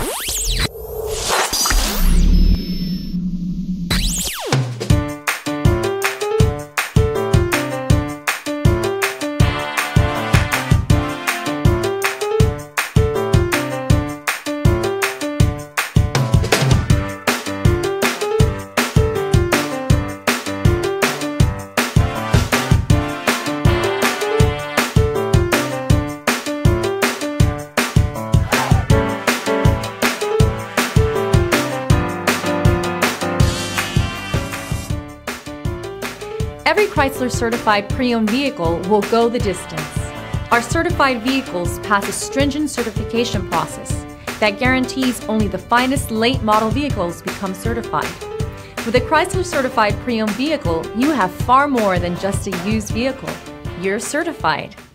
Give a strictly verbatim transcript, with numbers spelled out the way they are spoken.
Every Chrysler certified pre-owned vehicle will go the distance. Our certified vehicles pass a stringent certification process that guarantees only the finest late model vehicles become certified. With a Chrysler certified pre-owned vehicle, you have far more than just a used vehicle. You're certified.